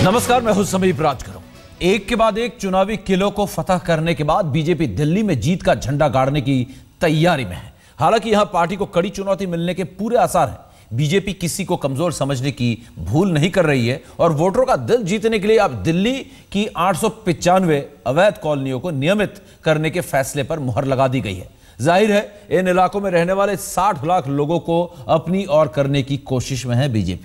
नमस्कार, मैं हूं समीप राजकरों। एक के बाद एक चुनावी किलों को फतह करने के बाद बीजेपी दिल्ली में जीत का झंडा गाड़ने की तैयारी में है। हालांकि यहां पार्टी को कड़ी चुनौती मिलने के पूरे आसार हैं। बीजेपी किसी को कमजोर समझने की भूल नहीं कर रही है और वोटरों का दिल जीतने के लिए अब दिल्ली की 895 अवैध कॉलोनियों को नियमित करने के फैसले पर मुहर लगा दी गई है। जाहिर है इन इलाकों में रहने वाले 60 लाख लोगों को अपनी ओर करने की कोशिश में है बीजेपी।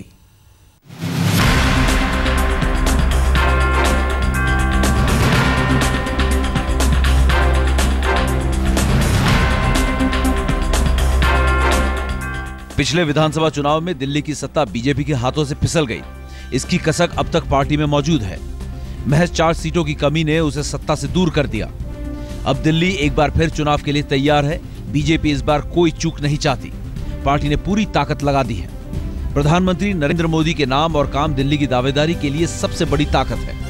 पिछले विधानसभा चुनाव में दिल्ली की सत्ता बीजेपी के हाथों से फिसल गई। इसकी कसक अब तक पार्टी में मौजूद है। महज 4 सीटों की कमी ने उसे सत्ता से दूर कर दिया। अब दिल्ली एक बार फिर चुनाव के लिए तैयार है। बीजेपी इस बार कोई चूक नहीं चाहती। पार्टी ने पूरी ताकत लगा दी है। प्रधानमंत्री नरेंद्र मोदी के नाम और काम दिल्ली की दावेदारी के लिए सबसे बड़ी ताकत है।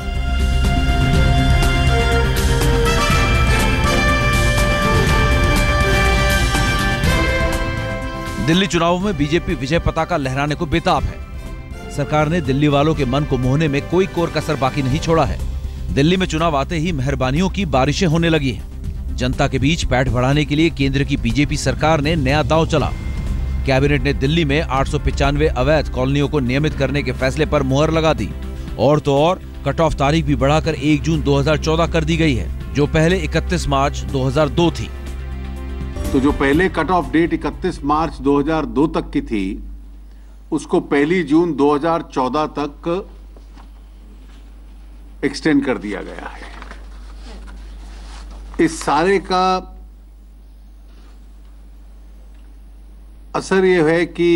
दिल्ली चुनावों में बीजेपी विजय पताका लहराने को बेताब है। सरकार ने दिल्ली वालों के मन को मोहने में कोई कोर कसर बाकी नहीं छोड़ा है। दिल्ली में चुनाव आते ही मेहरबानियों की बारिशें होने लगी हैं। जनता के बीच पैठ बढ़ाने के लिए केंद्र की बीजेपी सरकार ने नया दांव चला। कैबिनेट ने दिल्ली में 895 अवैध कॉलोनियों को नियमित करने के फैसले पर मुहर लगा दी। और तो और कट ऑफ तारीख भी बढ़ाकर 1 जून 2014 कर दी गई है, जो पहले 31 मार्च 2002 थी। तो जो पहले कट ऑफ डेट 31 मार्च 2002 तक की थी, उसको 1 जून 2014 तक एक्सटेंड कर दिया गया है। इस सारे का असर यह है कि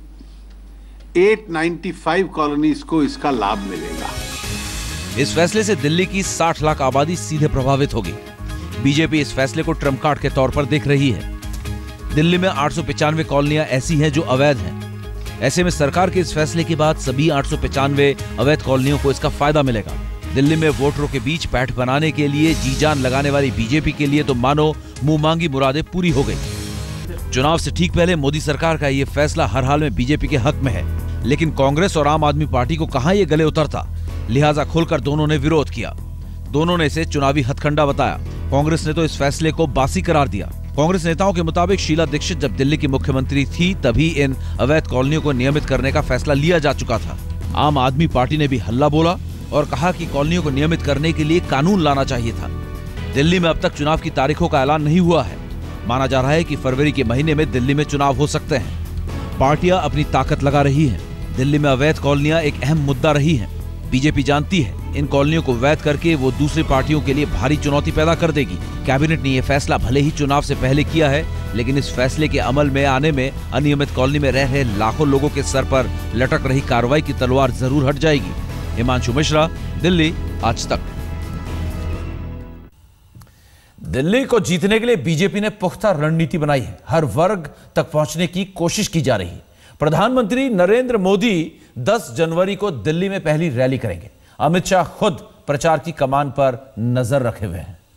895 कॉलोनीज को इसका लाभ मिलेगा। इस फैसले से दिल्ली की 60 लाख आबादी सीधे प्रभावित होगी। बीजेपी इस फैसले को ट्रम्प कार्ड के तौर पर देख रही है। दिल्ली में 895 कॉलोनियां ऐसी हैं जो अवैध हैं। ऐसे में सरकार के इस फैसले के बाद सभी 895 अवैध कॉलोनियों को इसका फायदा मिलेगा। दिल्ली में वोटरों के बीच पैठ बनाने के लिए जी जान लगाने वाली बीजेपी के लिए तो मानो मुंह मांगी मुरादें पूरी हो गई। चुनाव से ठीक पहले मोदी सरकार का ये फैसला हर हाल में बीजेपी के हक में है, लेकिन कांग्रेस और आम आदमी पार्टी को कहां ये गले उतरता। लिहाजा खुलकर दोनों ने विरोध किया। दोनों ने इसे चुनावी हथकंडा बताया। कांग्रेस ने तो इस फैसले को बासी करार दिया। कांग्रेस नेताओं के मुताबिक शीला दीक्षित जब दिल्ली की मुख्यमंत्री थी तभी इन अवैध कॉलोनियों को नियमित करने का फैसला लिया जा चुका था। आम आदमी पार्टी ने भी हल्ला बोला और कहा कि कॉलोनियों को नियमित करने के लिए कानून लाना चाहिए था। दिल्ली में अब तक चुनाव की तारीखों का ऐलान नहीं हुआ है। माना जा रहा है कि फरवरी के महीने में दिल्ली में चुनाव हो सकते हैं। पार्टियां अपनी ताकत लगा रही हैं। दिल्ली में अवैध कॉलोनियां एक अहम मुद्दा रही हैं। बीजेपी जानती है इन कॉलोनियों को वैध करके वो दूसरी पार्टियों के लिए भारी चुनौती पैदा कर देगी। कैबिनेट ने यह फैसला भले ही चुनाव से पहले किया है, लेकिन इस फैसले के अमल में आने में अनियमित कॉलोनी में रह रहे लाखों लोगों के सर पर लटक रही कार्रवाई की तलवार जरूर हट जाएगी। हिमांशु मिश्रा, दिल्ली, आज तक। दिल्ली को जीतने के लिए बीजेपी ने पुख्ता रणनीति बनाई है। हर वर्ग तक पहुंचने की कोशिश की जा रही है। प्रधानमंत्री नरेंद्र मोदी 10 जनवरी को दिल्ली में पहली रैली करेंगे। अमित शाह खुद प्रचार की कमान पर नजर रखे हुए हैं।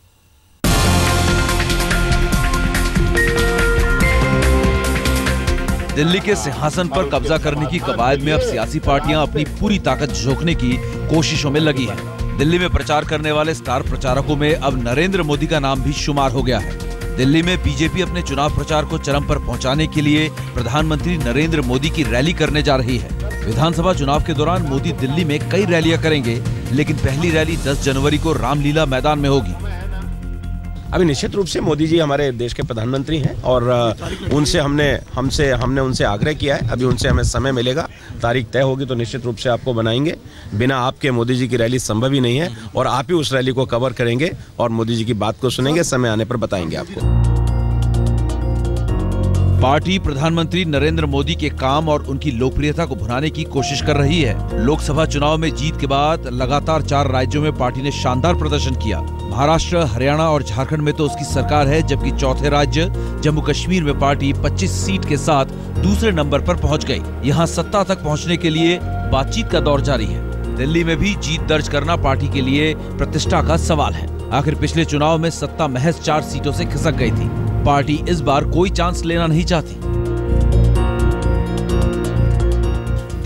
दिल्ली के सिंहासन पर कब्जा करने की कवायद में अब सियासी पार्टियां अपनी पूरी ताकत झोंकने की कोशिशों में लगी हैं। दिल्ली में प्रचार करने वाले स्टार प्रचारकों में अब नरेंद्र मोदी का नाम भी शुमार हो गया है। दिल्ली में बीजेपी अपने चुनाव प्रचार को चरम पर पहुंचाने के लिए प्रधानमंत्री नरेंद्र मोदी की रैली करने जा रही है। विधानसभा चुनाव के दौरान मोदी दिल्ली में कई रैलियां करेंगे, लेकिन पहली रैली 10 जनवरी को रामलीला मैदान में होगी। अभी निश्चित रूप से मोदी जी हमारे देश के प्रधानमंत्री हैं और उनसे हमने उनसे आग्रह किया है। अभी उनसे हमें समय मिलेगा, तारीख तय होगी तो निश्चित रूप से आपको बनाएंगे। बिना आपके मोदी जी की रैली संभव ही नहीं है और आप ही उस रैली को कवर करेंगे और मोदी जी की बात को सुनेंगे। समय आने पर बताएंगे आपको। पार्टी प्रधानमंत्री नरेंद्र मोदी के काम और उनकी लोकप्रियता को भुनाने की कोशिश कर रही है। लोकसभा चुनाव में जीत के बाद लगातार 4 राज्यों में पार्टी ने शानदार प्रदर्शन किया। महाराष्ट्र, हरियाणा और झारखंड में तो उसकी सरकार है, जबकि चौथे राज्य जम्मू कश्मीर में पार्टी 25 सीट के साथ दूसरे नंबर पर पहुंच गई। यहां सत्ता तक पहुंचने के लिए बातचीत का दौर जारी है। दिल्ली में भी जीत दर्ज करना पार्टी के लिए प्रतिष्ठा का सवाल है। आखिर पिछले चुनाव में सत्ता महज 4 सीटों से खिसक गई थी। पार्टी इस बार कोई चांस लेना नहीं चाहती।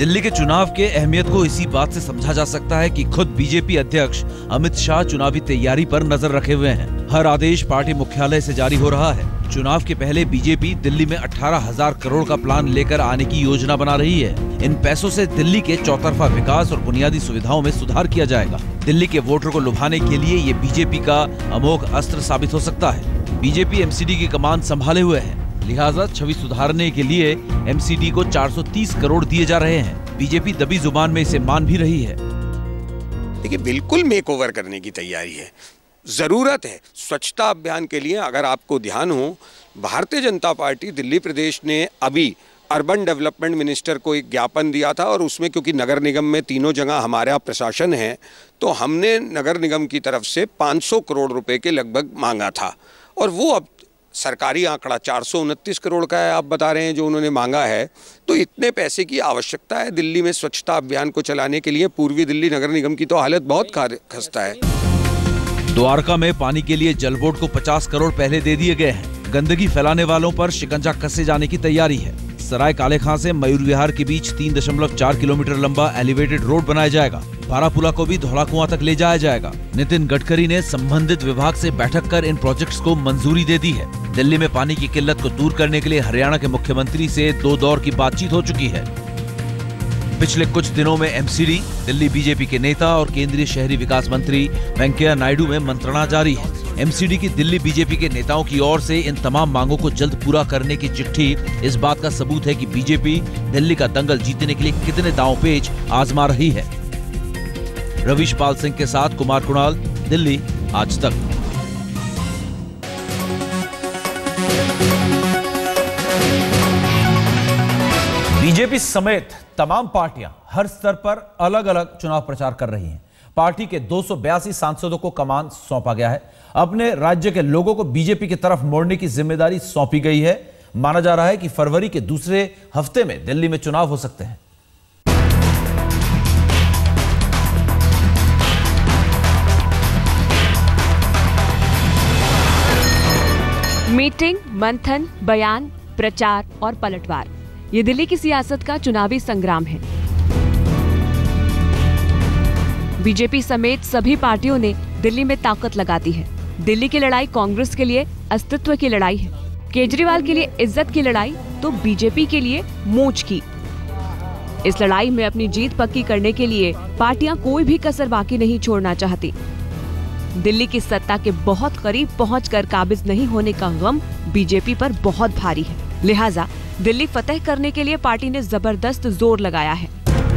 दिल्ली के चुनाव के अहमियत को इसी बात से समझा जा सकता है कि खुद बीजेपी अध्यक्ष अमित शाह चुनावी तैयारी पर नजर रखे हुए हैं। हर आदेश पार्टी मुख्यालय से जारी हो रहा है। चुनाव के पहले बीजेपी दिल्ली में 18,000 करोड़ का प्लान लेकर आने की योजना बना रही है। इन पैसों से दिल्ली के चौतरफा विकास और बुनियादी सुविधाओं में सुधार किया जाएगा। दिल्ली के वोटर को लुभाने के लिए ये बीजेपी का अमोघ अस्त्र साबित हो सकता है। बीजेपी एमसीडी की कमान संभाले हुए है, लिहाजा छवि सुधारने के लिए एमसीडी को 430 करोड़ दिए जा रहे हैं। बीजेपी दबी जुबान में इसे मान भी रही है। देखिए, बिल्कुल मेक ओवर करने की तैयारी है, जरूरत है। स्वच्छता अभियान के लिए अगर आपको ध्यान हो, भारतीय जनता पार्टी दिल्ली प्रदेश ने अभी अर्बन डेवलपमेंट मिनिस्टर को एक ज्ञापन दिया था और उसमें क्योंकि नगर निगम में तीनों जगह हमारा प्रशासन है, तो हमने नगर निगम की तरफ से 500 करोड़ रुपए के लगभग मांगा था और वो अब सरकारी आंकड़ा 429 करोड़ का है, आप बता रहे हैं जो उन्होंने मांगा है। तो इतने पैसे की आवश्यकता है दिल्ली में स्वच्छता अभियान को चलाने के लिए। पूर्वी दिल्ली नगर निगम की तो हालत बहुत खस्ता है। द्वारका में पानी के लिए जल बोर्ड को 50 करोड़ पहले दे दिए गए हैं। गंदगी फैलाने वालों पर शिकंजा कसे जाने की तैयारी है। सराय काले खां से मयूर विहार के बीच 3.4 किलोमीटर लंबा एलिवेटेड रोड बनाया जाएगा। बारापुला को भी धौला कुआं तक ले जाया जाएगा। नितिन गडकरी ने संबंधित विभाग से बैठक कर इन प्रोजेक्ट्स को मंजूरी दे दी है। दिल्ली में पानी की किल्लत को दूर करने के लिए हरियाणा के मुख्यमंत्री से 2 दौर की बातचीत हो चुकी है। पिछले कुछ दिनों में एमसीडी, दिल्ली बीजेपी के नेता और केंद्रीय शहरी विकास मंत्री वेंकैया नायडू में मंत्रणा जारी है। एमसीडी की दिल्ली बीजेपी के नेताओं की ओर से इन तमाम मांगों को जल्द पूरा करने की चिट्ठी इस बात का सबूत है कि बीजेपी दिल्ली का दंगल जीतने के लिए कितने दांवपेच आजमा रही है। रवीश पाल सिंह के साथ कुमार कुणाल, दिल्ली आज तक। बीजेपी समेत तमाम पार्टियां हर स्तर पर अलग अलग चुनाव प्रचार कर रही हैं। पार्टी के 282 सांसदों को कमान सौंपा गया है। अपने राज्य के लोगों को बीजेपी की तरफ मोड़ने की जिम्मेदारी सौंपी गई है। माना जा रहा है कि फरवरी के दूसरे हफ्ते में दिल्ली में चुनाव हो सकते हैं। मीटिंग, मंथन, बयान, प्रचार और पलटवार, ये दिल्ली की सियासत का चुनावी संग्राम है। बीजेपी समेत सभी पार्टियों ने दिल्ली में ताकत लगा दी है। दिल्ली की लड़ाई कांग्रेस के लिए अस्तित्व की लड़ाई है, केजरीवाल के लिए इज्जत की लड़ाई, तो बीजेपी के लिए मोच की। इस लड़ाई में अपनी जीत पक्की करने के लिए पार्टियां कोई भी कसर बाकी नहीं छोड़ना चाहती। दिल्ली की सत्ता के बहुत करीब पहुंचकर काबिज नहीं होने का गम बीजेपी पर बहुत भारी है। लिहाजा दिल्ली फतेह करने के लिए पार्टी ने जबरदस्त जोर लगाया है।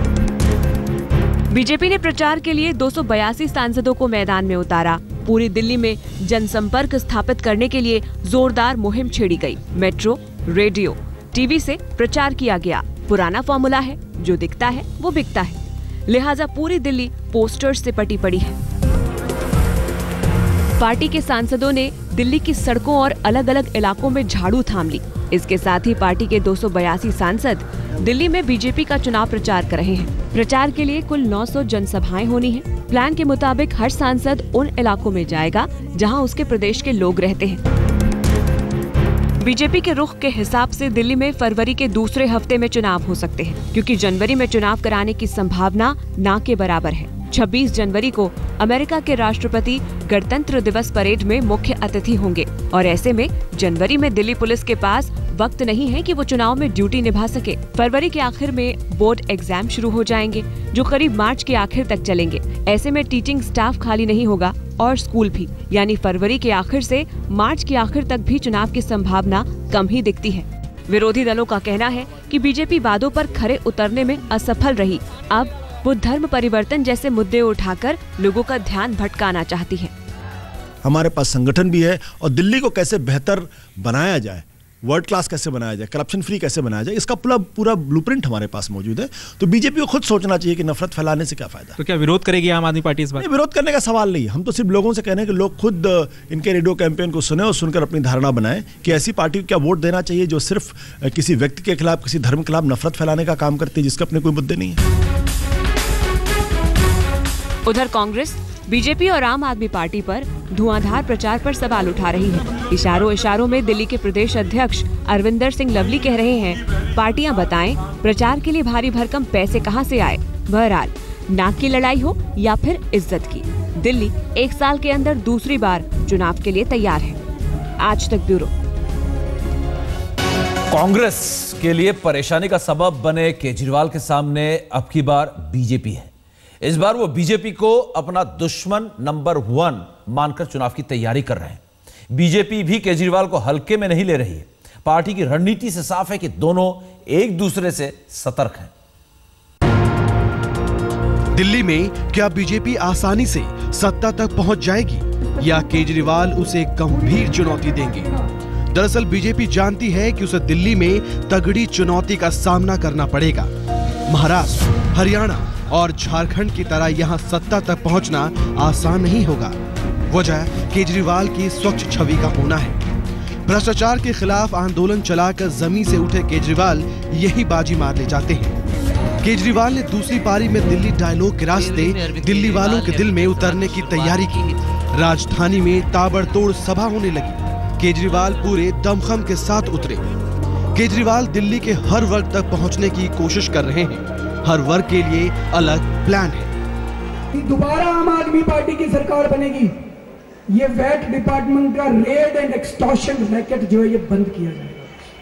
बीजेपी ने प्रचार के लिए 282 सांसदों को मैदान में उतारा। पूरी दिल्ली में जनसंपर्क स्थापित करने के लिए जोरदार मुहिम छेड़ी गई। मेट्रो, रेडियो, टीवी से प्रचार किया गया। पुराना फॉर्मूला है, जो दिखता है वो बिकता है। लिहाजा पूरी दिल्ली पोस्टर्स से पटी पड़ी है। पार्टी के सांसदों ने दिल्ली की सड़कों और अलग अलग इलाकों में झाड़ू थाम ली। इसके साथ ही पार्टी के 282 सांसद दिल्ली में बीजेपी का चुनाव प्रचार कर रहे हैं। प्रचार के लिए कुल 900 जनसभाएं होनी हैं। प्लान के मुताबिक हर सांसद उन इलाकों में जाएगा जहां उसके प्रदेश के लोग रहते हैं। बीजेपी के रुख के हिसाब से दिल्ली में फरवरी के दूसरे हफ्ते में चुनाव हो सकते हैं, क्योंकि जनवरी में चुनाव कराने की संभावना ना के बराबर है। 26 जनवरी को अमेरिका के राष्ट्रपति गणतंत्र दिवस परेड में मुख्य अतिथि होंगे और ऐसे में जनवरी में दिल्ली पुलिस के पास वक्त नहीं है कि वो चुनाव में ड्यूटी निभा सके। फरवरी के आखिर में बोर्ड एग्जाम शुरू हो जाएंगे, जो करीब मार्च के आखिर तक चलेंगे। ऐसे में टीचिंग स्टाफ खाली नहीं होगा और स्कूल भी, यानी फरवरी के आखिर से मार्च के आखिर तक भी चुनाव की संभावना कम ही दिखती है। विरोधी दलों का कहना है कि बीजेपी वादों पर खरे उतरने में असफल रही। अब वो धर्म परिवर्तन जैसे मुद्दे उठाकर लोगों का ध्यान भटकाना चाहती है। हमारे पास संगठन भी है और दिल्ली को कैसे बेहतर बनाया जाए, वर्ल्ड क्लास कैसे बनाया जाए, करप्शन फ्री कैसे बनाया जाए, इसका पूरा ब्लूप्रिंट हमारे पास मौजूद है। तो बीजेपी को खुद सोचना चाहिए कि नफरत फैलाने से क्या फायदा। तो क्या विरोध करेगी आम आदमी पार्टी इस बात? विरोध करने का सवाल नहीं, हम तो सिर्फ लोगों से कह रहे हैं कि लोग खुद इनके रेडियो कैंपेन को सुने और सुनकर अपनी धारणा बनाएं कि ऐसी पार्टी को क्या वोट देना चाहिए जो सिर्फ किसी व्यक्ति के खिलाफ, किसी धर्म के खिलाफ नफरत फैलाने का काम करती है, जिसके अपने कोई मुद्दे नहीं है। उधर कांग्रेस, बीजेपी और आम आदमी पार्टी पर धुआंधार प्रचार पर सवाल उठा रही है। इशारों इशारों में दिल्ली के प्रदेश अध्यक्ष अरविंदर सिंह लवली कह रहे हैं, पार्टियां बताएं प्रचार के लिए भारी भरकम पैसे कहां से आए। बहरहाल नाक की लड़ाई हो या फिर इज्जत की, दिल्ली 1 साल के अंदर दूसरी बार चुनाव के लिए तैयार है। आज तक ब्यूरो। कांग्रेस के लिए परेशानी का सबब बने केजरीवाल के सामने अब की बार बीजेपी है। इस बार वो बीजेपी को अपना दुश्मन नंबर 1 मानकर चुनाव की तैयारी कर रहे हैं। बीजेपी भी केजरीवाल को हल्के में नहीं ले रही है। पार्टी की रणनीति से साफ है कि दोनों एक दूसरे से सतर्क हैं। दिल्ली में क्या बीजेपी आसानी से सत्ता तक पहुंच जाएगी या केजरीवाल उसे गंभीर चुनौती देंगे? दरअसल बीजेपी जानती है कि उसे दिल्ली में तगड़ी चुनौती का सामना करना पड़ेगा। महाराष्ट्र, हरियाणा और झारखंड की तरह यहां सत्ता तक पहुंचना आसान नहीं होगा। वजह केजरीवाल की स्वच्छ छवि का होना है। भ्रष्टाचार के खिलाफ आंदोलन चलाकर जमीन से उठे केजरीवाल यही बाजी मारने चाहते हैं। केजरीवाल ने दूसरी पारी में दिल्ली डायलॉग के रास्ते दिल्ली वालों के दिल में उतरने की तैयारी की। राजधानी में ताबड़तोड़ सभा होने लगी। केजरीवाल पूरे दमखम के साथ उतरे। केजरीवाल दिल्ली के हर वर्ग तक पहुंचने की कोशिश कर रहे हैं। हर वर्ग के लिए अलग प्लान है। दोबारा आम आदमी पार्टी की सरकार बनेगी, ये वैट डिपार्टमेंट का रेड एंड एक्सटॉर्शन रैकेट जो है ये बंद किया जाएगा।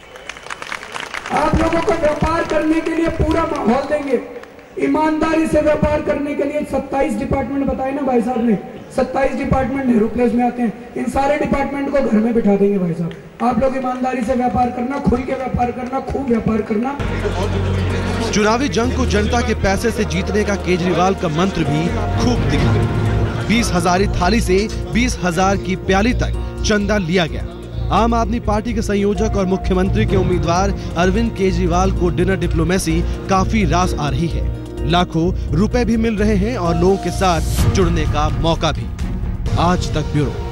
आप लोगों को व्यापार करने के लिए पूरा माहौल देंगे। ईमानदारी से व्यापार करने के लिए 27 डिपार्टमेंट बताए ना भाई साहब ने, 27 डिपार्टमेंट नेहरू प्लेस में आते हैं। इन सारे डिपार्टमेंट को घर में बिठा देंगे भाई साहब। आप लोग ईमानदारी से व्यापार करना, खुल के व्यापार करना, खूब व्यापार करना। चुनावी जंग को जनता के पैसे से जीतने का केजरीवाल का मंत्र भी खूब दिखा। 20,000 थाली से 20,000 की प्याली तक चंदा लिया गया। आम आदमी पार्टी के संयोजक और मुख्यमंत्री के उम्मीदवार अरविंद केजरीवाल को डिनर डिप्लोमेसी काफी रास आ रही है। लाखों रुपए भी मिल रहे हैं और लोगों के साथ जुड़ने का मौका भी। आज तक ब्यूरो।